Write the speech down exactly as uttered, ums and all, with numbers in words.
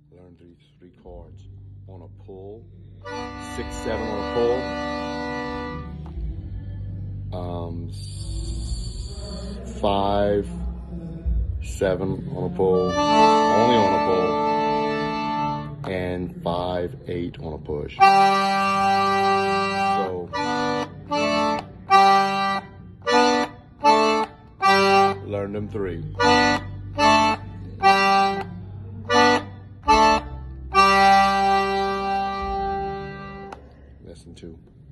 Learn these three chords on a pull, six, seven on a pull, um, five, seven on a pull, only on a pull, and five, eight on a push. So, learn them three. Lesson two.